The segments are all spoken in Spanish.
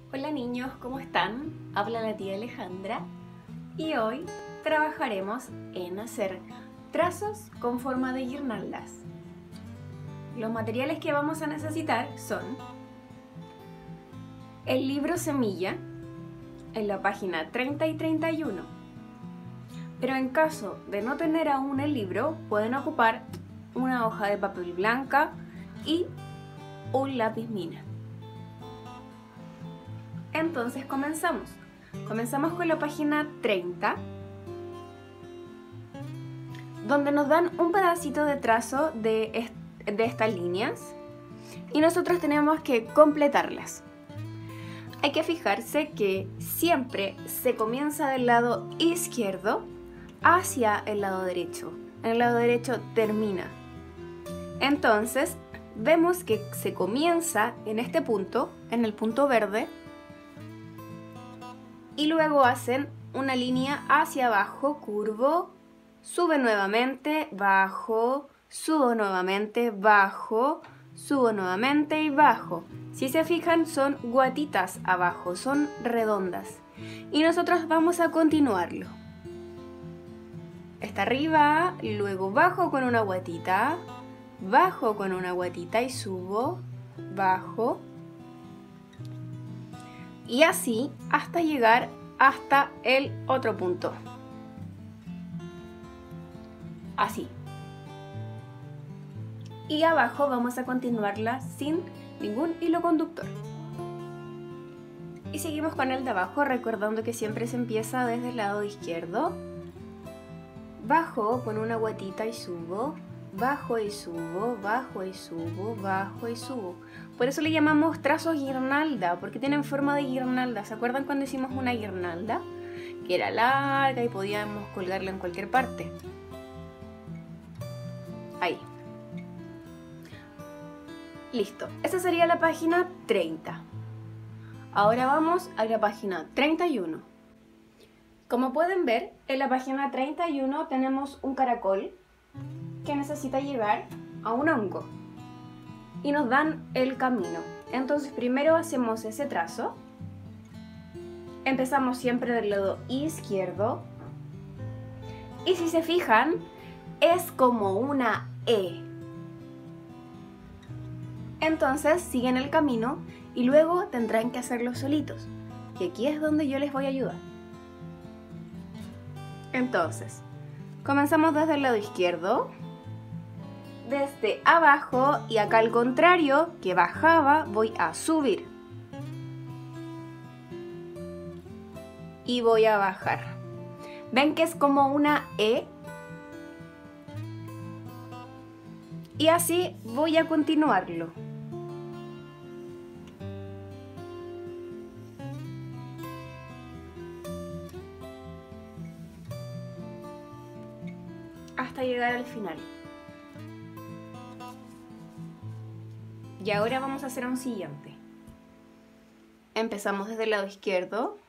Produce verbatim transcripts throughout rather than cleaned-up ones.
Hola niños, ¿cómo están? Habla la tía Alejandra y hoy trabajaremos en hacer trazos con forma de guirnaldas. Los materiales que vamos a necesitar son el libro semilla en la página treinta y treinta y uno, pero en caso de no tener aún el libro pueden ocupar una hoja de papel blanca y un lápiz mina. Entonces comenzamos. Comenzamos con la página treinta, donde nos dan un pedacito de trazo de, est de estas líneas y nosotros tenemos que completarlas. Hay que fijarse que siempre se comienza del lado izquierdo hacia el lado derecho. En el lado derecho termina. Entonces vemos que se comienza en este punto, en el punto verde, y luego hacen una línea hacia abajo, curvo, sube nuevamente, bajo, subo nuevamente, bajo, subo nuevamente y bajo. Si se fijan, son guatitas abajo, son redondas. Y nosotros vamos a continuarlo. Está arriba, luego bajo con una guatita, bajo con una guatita y subo, bajo. Y así hasta llegar hasta el otro punto. Así. Y abajo vamos a continuarla sin ningún hilo conductor. Y seguimos con el de abajo, recordando que siempre se empieza desde el lado izquierdo. Bajo con una guatita y subo, bajo y subo, bajo y subo, bajo y subo. Por eso le llamamos trazos guirnalda, porque tienen forma de guirnalda. ¿Se acuerdan cuando hicimos una guirnalda? Que era larga y podíamos colgarla en cualquier parte. Ahí. Listo. Esa sería la página treinta. Ahora vamos a la página treinta y uno. Como pueden ver, en la página treinta y uno tenemos un caracol que necesita llegar a un hongo y nos dan el camino. Entonces primero hacemos ese trazo, empezamos siempre del lado izquierdo y si se fijan es como una E. Entonces siguen el camino y luego tendrán que hacerlo solitos, y aquí es donde yo les voy a ayudar. Entonces comenzamos desde el lado izquierdo, desde abajo, y acá al contrario, que bajaba, voy a subir. Y voy a bajar. ¿Ven que es como una E? Y así voy a continuarlo. Hasta llegar al final. Y ahora vamos a hacer un siguiente. Empezamos desde el lado izquierdo.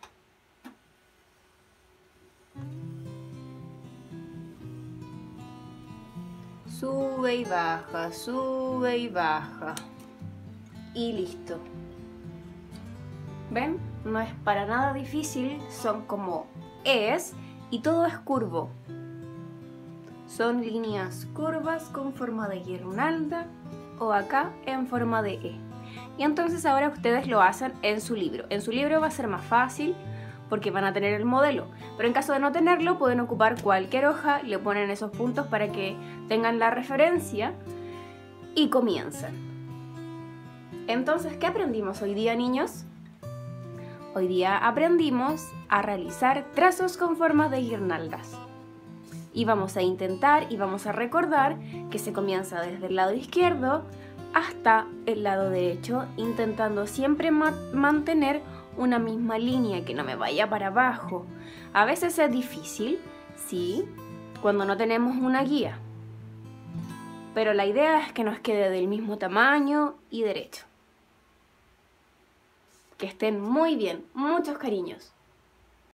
Sube y baja, sube y baja. Y listo. ¿Ven? No es para nada difícil, son como Es y todo es curvo. Son líneas curvas con forma de guirnalda o acá en forma de E. Y entonces ahora ustedes lo hacen en su libro. En su libro va a ser más fácil porque van a tener el modelo. Pero en caso de no tenerlo pueden ocupar cualquier hoja, le ponen esos puntos para que tengan la referencia y comienzan. Entonces, ¿qué aprendimos hoy día, niños? Hoy día aprendimos a realizar trazos con formas de guirnaldas. Y vamos a intentar y vamos a recordar que se comienza desde el lado izquierdo hasta el lado derecho, intentando siempre ma mantener una misma línea, que no me vaya para abajo. A veces es difícil, sí, cuando no tenemos una guía. Pero la idea es que nos quede del mismo tamaño y derecho. Que estén muy bien, muchos cariños.